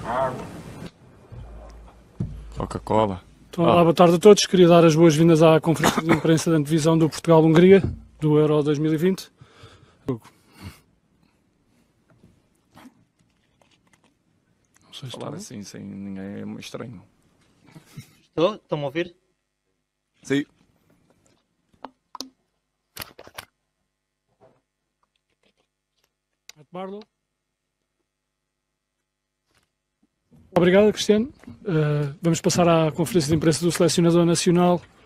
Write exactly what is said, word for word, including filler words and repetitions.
Coca-Cola. Então, olá, boa tarde a todos. Queria dar as boas-vindas à conferência de imprensa da antevisão do Portugal-Hungria, do Euro dois mil e vinte. Não sei se Falar estou. assim sem ninguém é estranho. Estou? Estão-me a ouvir? Sim. Barlow. Obrigado, Cristiano. Uh, vamos passar à conferência de imprensa do Selecionador Nacional